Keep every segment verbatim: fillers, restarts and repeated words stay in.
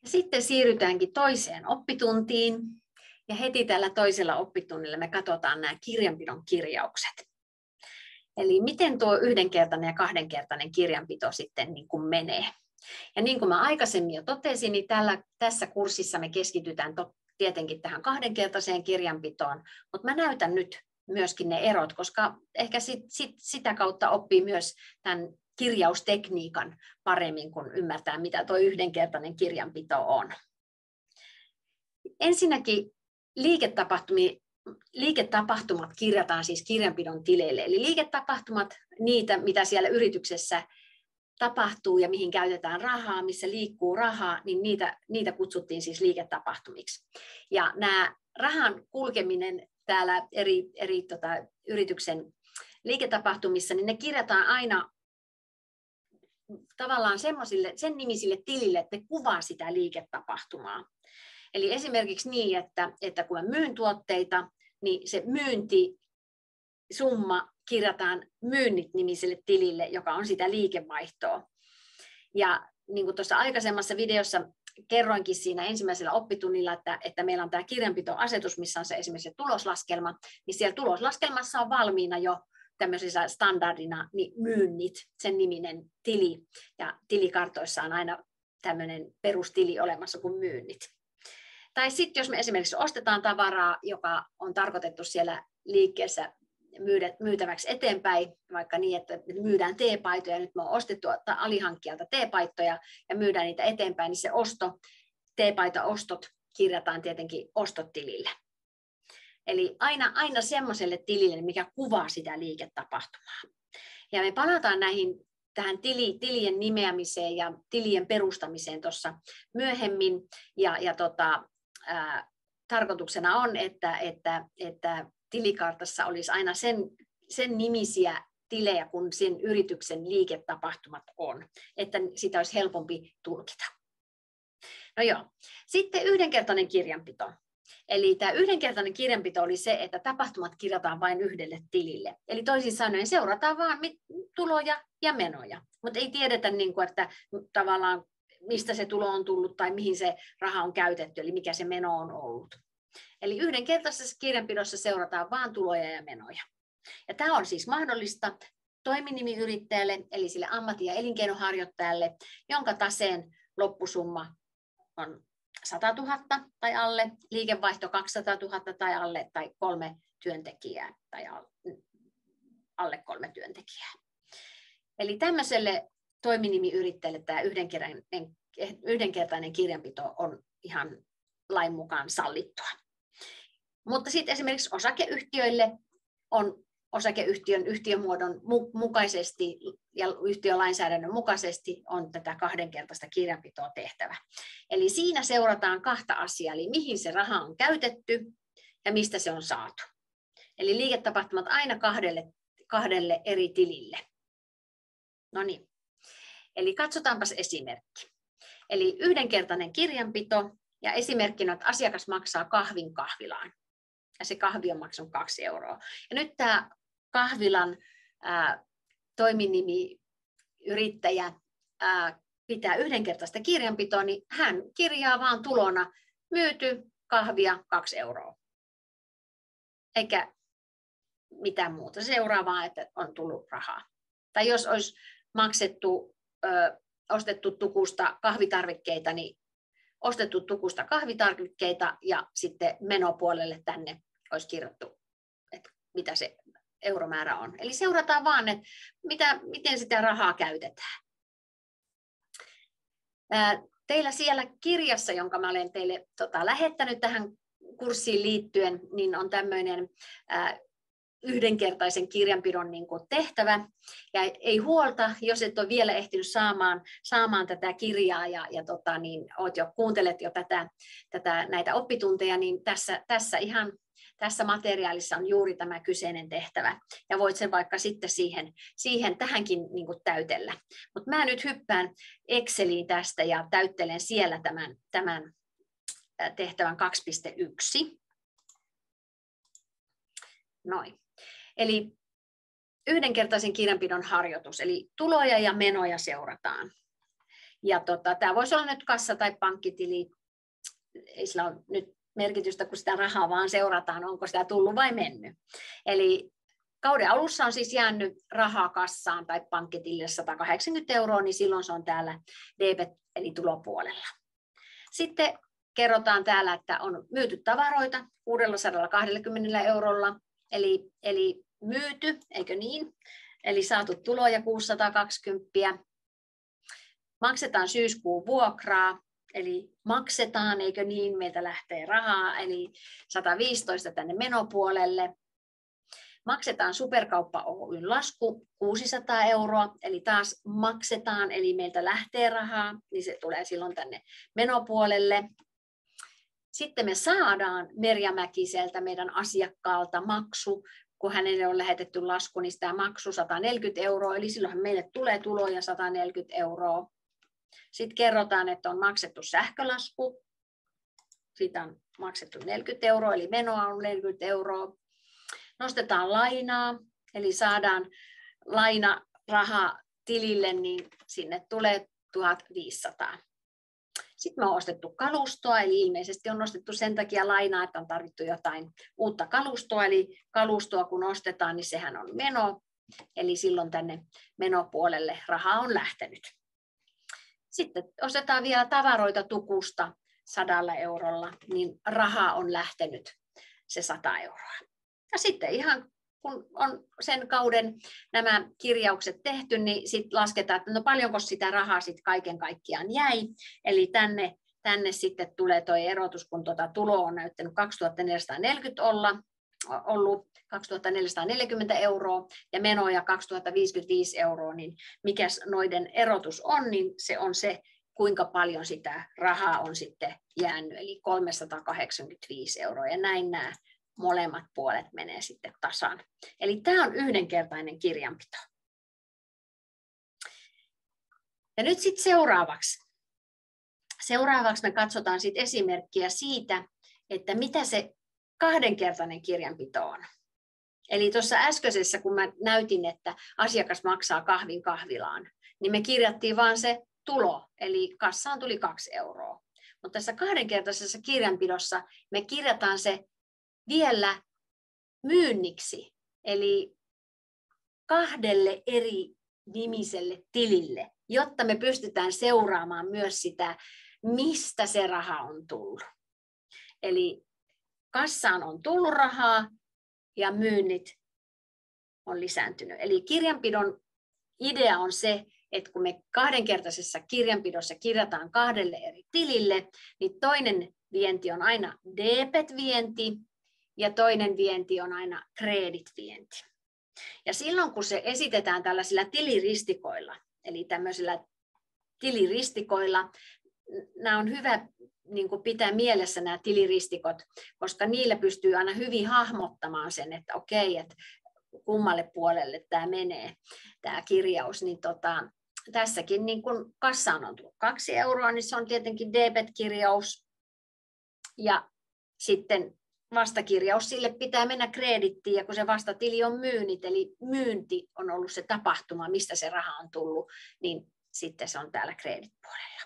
Sitten siirrytäänkin toiseen oppituntiin. Ja heti tällä toisella oppitunnilla me katsotaan nämä kirjanpidon kirjaukset. Eli miten tuo yhdenkertainen ja kahdenkertainen kirjanpito sitten niin kuin menee. Ja niin kuin mä aikaisemmin jo totesin, niin tällä, tässä kurssissa me keskitytään to, tietenkin tähän kahdenkertaiseen kirjanpitoon, mutta mä näytän nyt myöskin ne erot, koska ehkä sit, sit, sitä kautta oppii myös tämän kirjaustekniikan paremmin, kun ymmärtää, mitä tuo yhdenkertainen kirjanpito on. Ensinnäkin liiketapahtumat kirjataan siis kirjanpidon tileille. Eli liiketapahtumat, niitä mitä siellä yrityksessä tapahtuu ja mihin käytetään rahaa, missä liikkuu rahaa, niin niitä, niitä kutsuttiin siis liiketapahtumiksi. Ja nämä rahan kulkeminen täällä eri, eri tota, yrityksen liiketapahtumissa, niin ne kirjataan aina tavallaan sen nimisille tilille, että ne kuvaa sitä liiketapahtumaa. Eli esimerkiksi niin, että, että kun mä myyn tuotteita, niin se myyntisumma kirjataan myynnit-nimiselle tilille, joka on sitä liikevaihtoa. Ja niin kuin tuossa aikaisemmassa videossa kerroinkin siinä ensimmäisellä oppitunnilla, että, että meillä on tämä kirjanpitoasetus, missä on se esimerkiksi tuloslaskelma, niin siellä tuloslaskelmassa on valmiina jo tämmöisissä standardina niin myynnit, sen niminen tili, ja tilikartoissa on aina tämmöinen perustili olemassa kuin myynnit. Tai sitten jos me esimerkiksi ostetaan tavaraa, joka on tarkoitettu siellä liikkeessä myytäväksi eteenpäin, vaikka niin, että myydään teepaitoja, nyt me on ostettu alihankkijalta teepaitoja ja myydään niitä eteenpäin, niin se osto, teepaita-ostot kirjataan tietenkin ostottilille. Eli aina, aina semmoiselle tilille, mikä kuvaa sitä liiketapahtumaa. Ja me palataan näihin, tähän tili, tilien nimeämiseen ja tilien perustamiseen tuossa myöhemmin. Ja, ja tota, ää, tarkoituksena on, että, että, että tilikartassa olisi aina sen, sen nimisiä tilejä, kun sen yrityksen liiketapahtumat on, että sitä olisi helpompi tulkita. No joo, sitten yhdenkertainen kirjanpito. Eli tämä yhdenkertainen kirjanpito oli se, että tapahtumat kirjataan vain yhdelle tilille. Eli toisin sanoen seurataan vain tuloja ja menoja, mutta ei tiedetä, että tavallaan mistä se tulo on tullut tai mihin se raha on käytetty, eli mikä se meno on ollut. Eli yhdenkertaisessa kirjanpidossa seurataan vain tuloja ja menoja. Ja tämä on siis mahdollista toiminimiyrittäjälle, eli sille ammatti- ja elinkeinoharjoittajalle, jonka taseen loppusumma on sata tuhatta tai alle, liikevaihto kaksisataatuhatta tai alle, tai kolme työntekijää tai alle kolme työntekijää. Eli tämmöiselle toiminimiyrittäjälle tämä yhdenkertainen, yhdenkertainen kirjanpito on ihan lain mukaan sallittua. Mutta sitten esimerkiksi osakeyhtiöille on osakeyhtiön yhtiömuodon mukaisesti ja yhtiölainsäädännön mukaisesti on tätä kahdenkertaista kirjanpitoa tehtävä. Eli siinä seurataan kahta asiaa, eli mihin se raha on käytetty ja mistä se on saatu. Eli liiketapahtumat aina kahdelle, kahdelle eri tilille. No niin, eli katsotaanpas esimerkki. Eli yhdenkertainen kirjanpito ja esimerkkinä, että asiakas maksaa kahvin kahvilaan. Ja se kahvi on maksanut kaksi euroa. Ja nyt tämä kahvilan ää, toiminimiyrittäjä ää, pitää yhdenkertaista kirjanpitoa, niin hän kirjaa vaan tulona myyty kahvia kaksi euroa. Eikä mitään muuta. Seuraavaa, että on tullut rahaa. Tai jos olisi maksettu, ö, ostettu tukusta kahvitarvikkeita, niin ostettu tukusta kahvitarvikkeita ja sitten menopuolelle tänne olisi kirjattu, että mitä se euromäärä on. Eli seurataan vaan, että mitä, miten sitä rahaa käytetään. Ää, teillä siellä kirjassa, jonka mä olen teille tota, lähettänyt tähän kurssiin liittyen, niin on tämmöinen ää, yhdenkertaisen kirjanpidon niin kuin tehtävä. Ja ei huolta, jos et ole vielä ehtinyt saamaan, saamaan tätä kirjaa ja, ja tota, niin, oot jo, kuuntelet jo tätä, tätä, näitä oppitunteja, niin tässä, tässä, ihan, tässä materiaalissa on juuri tämä kyseinen tehtävä. Ja voit sen vaikka sitten siihen, siihen tähänkin niin kuin täytellä. Mutta mä nyt hyppään Exceliin tästä ja täyttelen siellä tämän, tämän tehtävän kaksi piste yksi. Noin. Eli yhdenkertaisen kirjanpidon harjoitus, eli tuloja ja menoja seurataan. Ja tota, tämä voisi olla nyt kassa- tai pankkitili. Ei sillä ole nyt merkitystä, kun sitä rahaa vaan seurataan, onko sitä tullut vai mennyt. Eli kauden alussa on siis jäänyt rahaa kassaan tai pankkitilille sata kahdeksankymmentä euroa, niin silloin se on täällä debet eli tulopuolella. Sitten kerrotaan täällä, että on myyty tavaroita kuusisataakaksikymmentä eurolla, eli, eli myyty, eikö niin? Eli saatu tuloja kuusisataakaksikymmentä. Maksetaan syyskuun vuokraa, eli maksetaan, eikö niin, meiltä lähtee rahaa, eli sata viisitoista tänne menopuolelle. Maksetaan Superkauppa Oyn lasku kuusisataa euroa, eli taas maksetaan, eli meiltä lähtee rahaa, niin se tulee silloin tänne menopuolelle. Sitten me saadaan Merja Mäkiseltä, meidän asiakkaalta, maksu, kun hänelle on lähetetty lasku, niin sitä maksu sata neljäkymmentä euroa, eli silloin meille tulee tuloja sata neljäkymmentä euroa. Sitten kerrotaan, että on maksettu sähkölasku, siitä on maksettu neljäkymmentä euroa, eli menoa on neljäkymmentä euroa. Nostetaan lainaa, eli saadaan lainaraha tilille, niin sinne tulee tuhatviisisataa. Sitten me on ostettu kalustoa, eli ilmeisesti on ostettu sen takia lainaa, että on tarvittu jotain uutta kalustoa, eli kalustoa kun ostetaan, niin sehän on meno, eli silloin tänne menopuolelle rahaa on lähtenyt. Sitten ostetaan vielä tavaroita tukusta sadalla eurolla, niin rahaa on lähtenyt se sata euroa. Ja sitten ihan kun on sen kauden nämä kirjaukset tehty, niin sitten lasketaan, että no paljonko sitä rahaa sitten kaiken kaikkiaan jäi. Eli tänne, tänne sitten tulee tuo erotus, kun tuota tulo on näyttänyt kaksituhattaneljäsataaneljäkymmentä olla, ollut kaksituhattaneljäsataaneljäkymmentä euroa ja menoja kaksituhattaviisikymmentäviisi euroa, niin mikä noiden erotus on, niin se on se, kuinka paljon sitä rahaa on sitten jäänyt, eli kolmesataakahdeksankymmentäviisi euroa, ja näin nämä molemmat puolet menee sitten tasan. Eli tämä on yhdenkertainen kirjanpito. Ja nyt sitten seuraavaksi. Seuraavaksi me katsotaan sitten esimerkkiä siitä, että mitä se kahdenkertainen kirjanpito on. Eli tuossa äskeisessä, kun mä näytin, että asiakas maksaa kahvin kahvilaan, niin me kirjattiin vaan se tulo, eli kassaan tuli kaksi euroa. Mutta tässä kahdenkertaisessa kirjanpidossa me kirjataan se vielä myynniksi, eli kahdelle eri nimiselle tilille, jotta me pystytään seuraamaan myös sitä, mistä se raha on tullut. Eli kassaan on tullut rahaa ja myynnit on lisääntynyt. Eli kirjanpidon idea on se, että kun me kahdenkertaisessa kirjanpidossa kirjataan kahdelle eri tilille, niin toinen vienti on aina debet-vienti ja toinen vienti on aina credit-vienti. Ja silloin kun se esitetään tällaisilla tiliristikoilla, eli tämmöisillä tiliristikoilla, nämä on hyvä niin kuin pitää mielessä nämä tiliristikot, koska niillä pystyy aina hyvin hahmottamaan sen, että okei, että kummalle puolelle tämä menee, tämä kirjaus. Niin tota, tässäkin niin kun kassaan on tullut kaksi euroa, niin se on tietenkin debet-kirjaus. Ja sitten vastakirjaus, sille pitää mennä kredittiin, ja kun se vastatili on myynnit, eli myynti on ollut se tapahtuma, mistä se raha on tullut, niin sitten se on täällä kreditpuolella.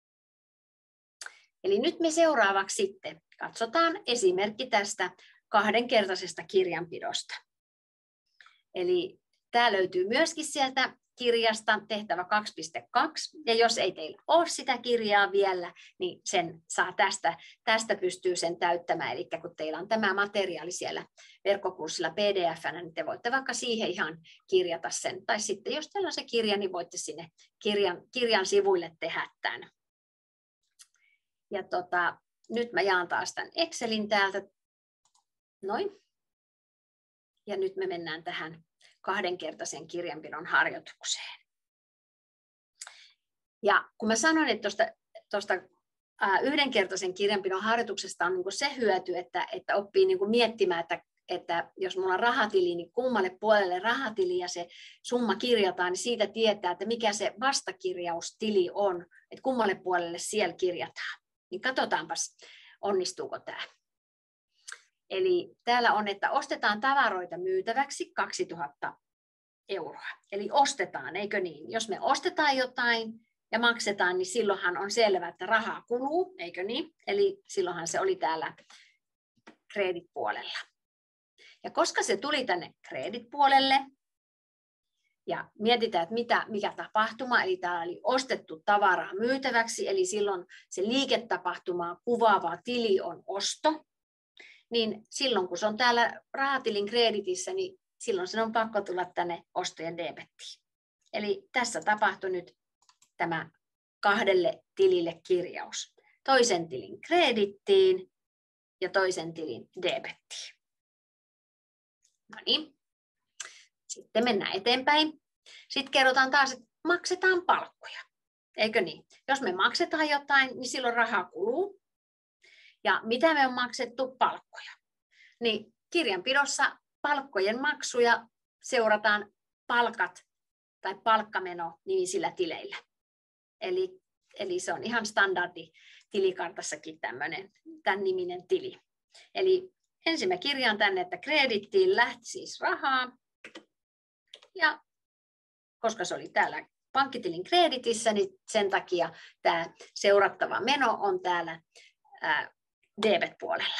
Eli nyt me seuraavaksi sitten katsotaan esimerkki tästä kahdenkertaisesta kirjanpidosta. Eli tämä löytyy myöskin sieltä kirjasta tehtävä kaksi piste kaksi, ja jos ei teillä ole sitä kirjaa vielä, niin sen saa tästä, tästä pystyy sen täyttämään, eli kun teillä on tämä materiaali siellä verkkokurssilla P D F-nä, niin te voitte vaikka siihen ihan kirjata sen, tai sitten jos teillä on se kirja, niin voitte sinne kirjan, kirjan sivuille tehdä tämän. Ja tota, nyt mä jaan taas tämän Excelin täältä, noin, ja nyt me mennään tähän kahdenkertaisen kirjanpidon harjoitukseen. Ja kun mä sanoin, että tuosta, tuosta yhdenkertaisen kirjanpidon harjoituksesta on niin kuin se hyöty, että, että oppii niin kuin miettimään, että, että jos mulla on rahatili, niin kummalle puolelle rahatili ja se summa kirjataan, niin siitä tietää, että mikä se vastakirjaustili on, että kummalle puolelle siellä kirjataan. Niin katsotaanpas, onnistuuko tämä. Eli täällä on, että ostetaan tavaroita myytäväksi kaksituhatta euroa. Eli ostetaan, eikö niin? Jos me ostetaan jotain, ja maksetaan, niin silloinhan on selvää, että rahaa kuluu, eikö niin? Eli silloinhan se oli täällä credit-puolella. Ja koska se tuli tänne credit-puolelle, ja mietitään, että mitä, mikä tapahtuma, eli täällä oli ostettu tavaraa myytäväksi, eli silloin se liiketapahtumaa kuvaava tili on osto, niin silloin kun se on täällä rahatilin kreditissä, niin silloin sen on pakko tulla tänne ostojen debettiin. Eli tässä tapahtui nyt tämä kahdelle tilille kirjaus. Toisen tilin kredittiin ja toisen tilin debettiin. No niin. Sitten mennään eteenpäin. Sitten kerrotaan taas, että maksetaan palkkoja. Eikö niin? Jos me maksetaan jotain, niin silloin rahaa kuluu. Ja mitä me on maksettu? Palkkoja. Niin kirjanpidossa palkkojen maksuja seurataan palkat tai palkkameno nimisillä tileillä. Eli, eli se on ihan standardi tilikartassakin tämmöinen, tämän niminen tili. Eli ensin mä kirjaan tänne, että kredittiin lähti siis rahaa. Ja koska se oli täällä pankkitilin kreditissä, niin sen takia tämä seurattava meno on täällä ää, debet-puolella.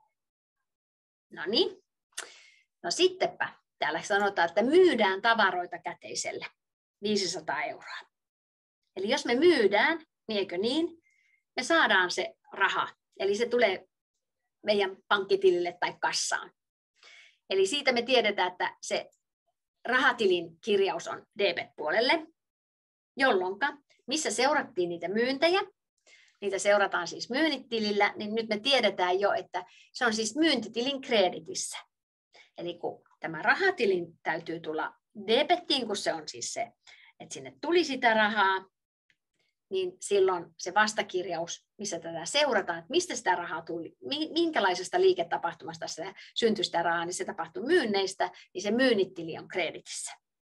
No niin. No sittenpä täällä sanotaan, että myydään tavaroita käteisellä viisisataa euroa. Eli jos me myydään, niin eikö niin, me saadaan se raha. Eli se tulee meidän pankkitilille tai kassaan. Eli siitä me tiedetään, että se rahatilin kirjaus on debet-puolelle, jolloin missä seurattiin niitä myyntejä, niitä seurataan siis myynnittilillä, niin nyt me tiedetään jo, että se on siis myyntitilin kreditissä. Eli kun tämä rahatilin täytyy tulla debettiin, kun se on siis se, että sinne tuli sitä rahaa, niin silloin se vastakirjaus, missä tätä seurataan, että mistä sitä rahaa tuli, minkälaisesta liiketapahtumasta sitä syntyi sitä rahaa, niin se tapahtui myynneistä, niin se myynnittili on kreditissä.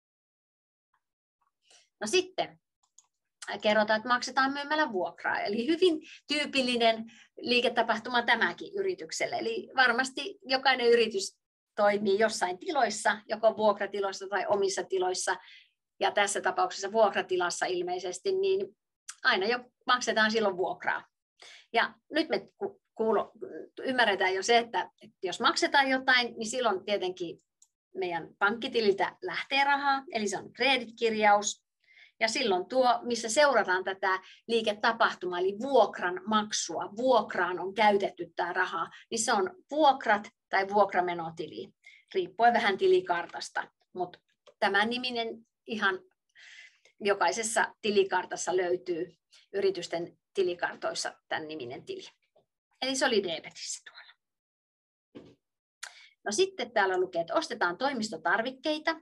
No sitten kerrotaan, että maksetaan myymällä vuokraa, eli hyvin tyypillinen liiketapahtuma tämäkin yritykselle. Eli varmasti jokainen yritys toimii jossain tiloissa, joko vuokratiloissa tai omissa tiloissa, ja tässä tapauksessa vuokratilassa ilmeisesti, niin aina jo maksetaan silloin vuokraa. Ja nyt me kuulu, ymmärretään jo se, että, että jos maksetaan jotain, niin silloin tietenkin meidän pankkitililtä lähtee rahaa, eli se on kreditkirjaus. Ja silloin tuo, missä seurataan tätä liiketapahtumaa, eli vuokran maksua, vuokraan on käytetty tämä raha, niin se on vuokrat tai vuokramenotili, riippuen vähän tilikartasta. Mutta tämän niminen ihan jokaisessa tilikartassa löytyy yritysten tilikartoissa tämän niminen tili. Eli se oli debetissä tuolla. No sitten täällä lukee, että ostetaan toimistotarvikkeita.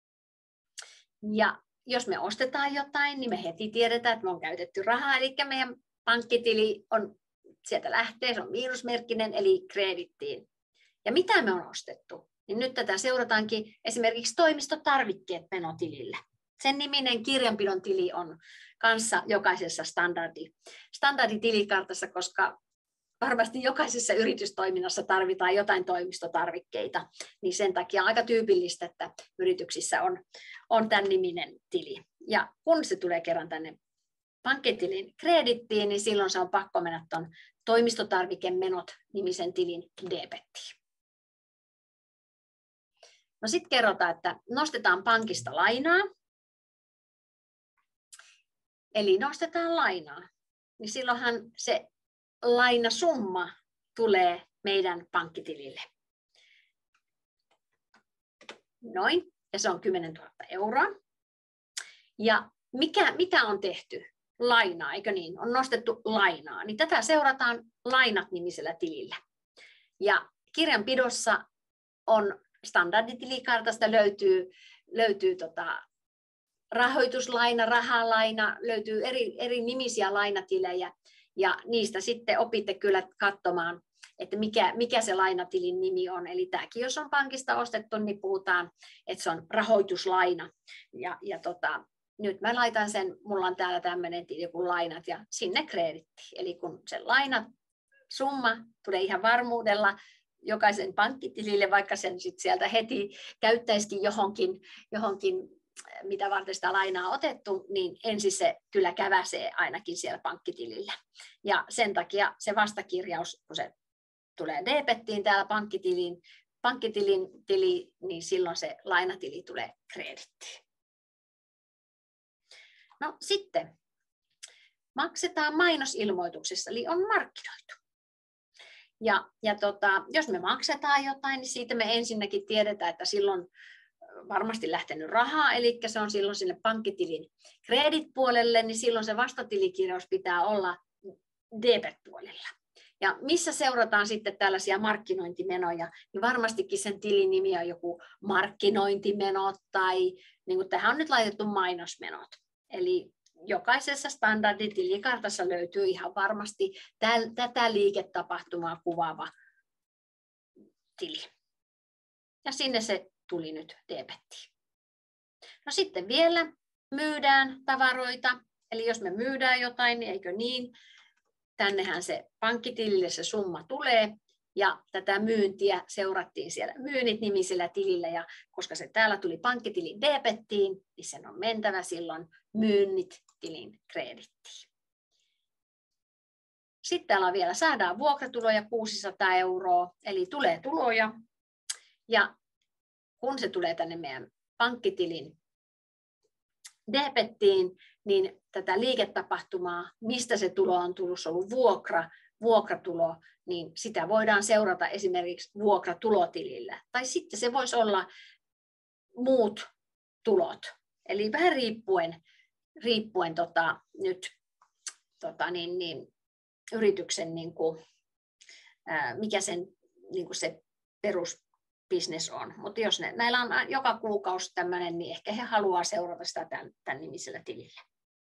Ja jos me ostetaan jotain, niin me heti tiedetään, että me on käytetty rahaa. Eli meidän pankkitili on, sieltä lähtee, se on miinusmerkkinen, eli kredittiin. Ja mitä me on ostettu? Niin nyt tätä seurataankin esimerkiksi toimistotarvikkeet menotilille. Sen niminen kirjanpidon tili on kanssa jokaisessa standardi, standarditilikartassa, koska varmasti jokaisessa yritystoiminnassa tarvitaan jotain toimistotarvikkeita, niin sen takia on aika tyypillistä, että yrityksissä on, on tämän niminen tili. Ja kun se tulee kerran tänne pankkitilin kredittiin, niin silloin se on pakko mennä tuon toimistotarvikemenot nimisen tilin debettiin. No sitten kerrotaan, että nostetaan pankista lainaa. Eli nostetaan lainaa, niin silloinhan se lainasumma tulee meidän pankkitilille. Noin, ja se on kymmenentuhatta euroa. Ja mikä, mitä on tehty? Lainaa, eikö niin? On nostettu lainaa. Niin tätä seurataan lainat-nimisellä tilillä. Ja kirjanpidossa on standarditilikartasta löytyy, löytyy tota, rahoituslaina, rahalaina, löytyy eri, eri nimisiä lainatilejä. Ja niistä sitten opitte kyllä katsomaan, että mikä, mikä se lainatilin nimi on. Eli tämäkin, jos on pankista ostettu, niin puhutaan, että se on rahoituslaina. Ja, ja tota, nyt mä laitan sen, mulla on täällä tämmöinen tili kuin lainat ja sinne kreditti. Eli kun se lainat summa tulee ihan varmuudella jokaisen pankkitilille, vaikka sen sit sieltä heti käyttäisikin johonkin, johonkin mitä varten sitä lainaa on otettu, niin ensin se kyllä käväsee ainakin siellä pankkitilillä. Ja sen takia se vastakirjaus, kun se tulee debettiin täällä pankkitilin, pankkitilin tili, niin silloin se lainatili tulee kredittiin. No sitten maksetaan mainosilmoituksessa, eli on markkinoitu. Ja, ja tota, jos me maksetaan jotain, niin siitä me ensinnäkin tiedetään, että silloin varmasti lähtenyt rahaa, eli se on silloin sinne pankkitilin kreditpuolelle, niin silloin se vastatilikirjaus pitää olla debet-puolella. Ja missä seurataan sitten tällaisia markkinointimenoja, niin varmastikin sen tilin nimi on joku markkinointimenot tai niin kuin tähän on nyt laitettu mainosmenot. Eli jokaisessa standarditilikartassa löytyy ihan varmasti täl, tätä liiketapahtumaa kuvaava tili. Ja sinne se tuli nyt debettiin. No sitten vielä myydään tavaroita. Eli jos me myydään jotain, niin eikö niin? Tännehän se pankkitilille se summa tulee. Ja tätä myyntiä seurattiin siellä myynnit-nimisellä tilillä. Ja koska se täällä tuli pankkitilin debettiin, niin sen on mentävä silloin myynnit-tilin kredittiin. Sitten täällä vielä saadaan vuokratuloja kuusisataa euroa. Eli tulee tuloja. Ja kun se tulee tänne meidän pankkitilin debettiin, niin tätä liiketapahtumaa, mistä se tulo on tullut, se on ollut vuokra, vuokratulo, niin sitä voidaan seurata esimerkiksi vuokratulotilillä. Tai sitten se voisi olla muut tulot. Eli vähän riippuen, riippuen tota, nyt tota, niin, niin, yrityksen, niin kuin, ää, mikä sen, niin kuin se perus business on. Mutta jos ne, näillä on joka kuukausi tämmöinen, niin ehkä he haluaa seurata sitä tämän, tämän nimisellä tilillä.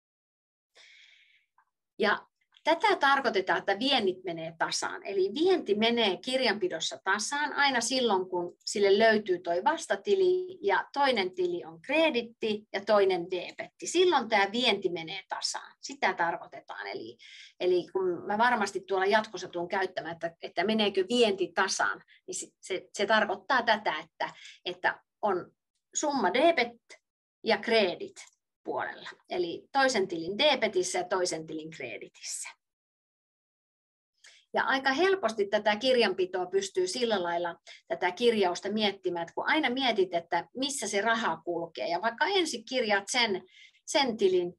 Ja tätä tarkoitetaan, että viennit menee tasaan. Eli vienti menee kirjanpidossa tasaan aina silloin, kun sille löytyy tuo vastatili ja toinen tili on kreditti ja toinen debetti. Silloin tämä vienti menee tasaan. Sitä tarkoitetaan. Eli, eli kun mä varmasti tuolla jatkossa tuun käyttämään, että, että meneekö vienti tasaan, niin se, se, se tarkoittaa tätä, että, että on summa debet ja kredit puolella. Eli toisen tilin debetissä ja toisen tilin kreditissä. Ja aika helposti tätä kirjanpitoa pystyy sillä lailla tätä kirjausta miettimään, että kun aina mietit, että missä se raha kulkee, ja vaikka ensin kirjaat sen, sen tilin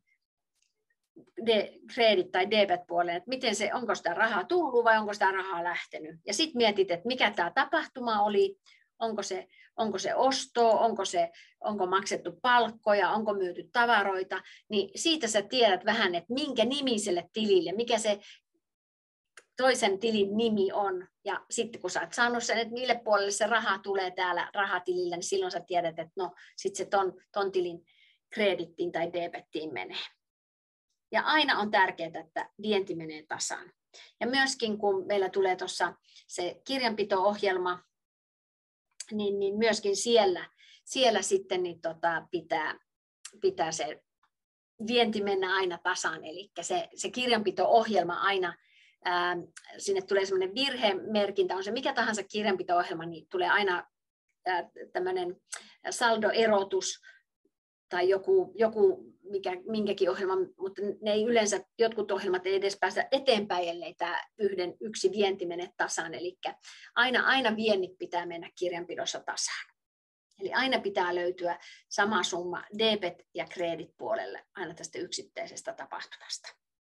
de, kredit- tai debet-puoleen, että miten se, onko sitä rahaa tullut vai onko sitä rahaa lähtenyt. Ja sitten mietit, että mikä tämä tapahtuma oli, onko se, onko se osto, onko, se, onko maksettu palkkoja, onko myyty tavaroita, niin siitä sä tiedät vähän, että minkä nimiselle tilille, mikä se toisen tilin nimi on, ja sitten kun sä oot saanut sen, että mille puolelle se raha tulee täällä rahatilillä, niin silloin sä tiedät, että no, sitten se ton, ton tilin kredittiin tai debettiin menee. Ja aina on tärkeää, että vienti menee tasaan. Ja myöskin kun meillä tulee tuossa se kirjanpito-ohjelma, niin, niin myöskin siellä, siellä sitten niin tota, pitää, pitää se vienti mennä aina tasaan, eli se, se kirjanpito-ohjelma aina, ää, sinne tulee semmoinen virhemerkintä, on se mikä tahansa kirjanpito-ohjelma, niin tulee aina ää, tämmöinen saldoerotus tai joku, joku mikä, minkäkin ohjelma, mutta ne ei yleensä, jotkut ohjelmat ei edes päästä eteenpäin, ellei tämä yhden yksi vienti mene tasaan, eli aina, aina viennit pitää mennä kirjanpidossa tasaan. Eli aina pitää löytyä sama summa debet- ja kredit-puolelle aina tästä yksittäisestä tapahtumasta.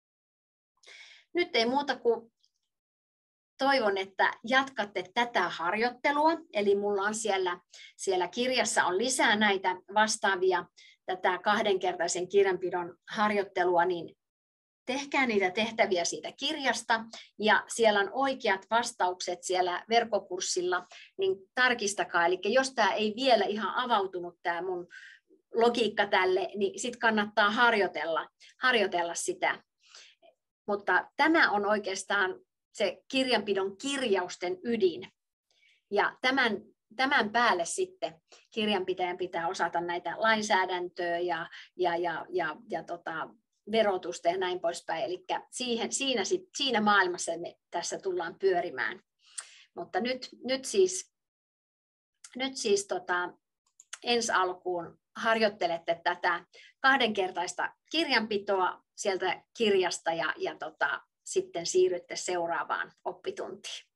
Nyt ei muuta kuin toivon, että jatkatte tätä harjoittelua, eli mulla on siellä, siellä kirjassa on lisää näitä vastaavia tätä kahdenkertaisen kirjanpidon harjoittelua, niin tehkää niitä tehtäviä siitä kirjasta, ja siellä on oikeat vastaukset siellä verkkokurssilla, niin tarkistakaa. Eli jos tämä ei vielä ihan avautunut, tämä mun logiikka tälle, niin sitten kannattaa harjoitella, harjoitella sitä. Mutta tämä on oikeastaan se kirjanpidon kirjausten ydin. Ja tämän, tämän päälle sitten kirjanpitäjän pitää osata näitä lainsäädäntöä ja, ja, ja, ja, ja tota, verotusta ja näin poispäin. Eli siihen, siinä, siinä maailmassa me tässä tullaan pyörimään. Mutta nyt, nyt siis, nyt siis tota, ensi alkuun harjoittelette tätä kahdenkertaista kirjanpitoa sieltä kirjasta ja, ja tota, sitten siirrytte seuraavaan oppituntiin.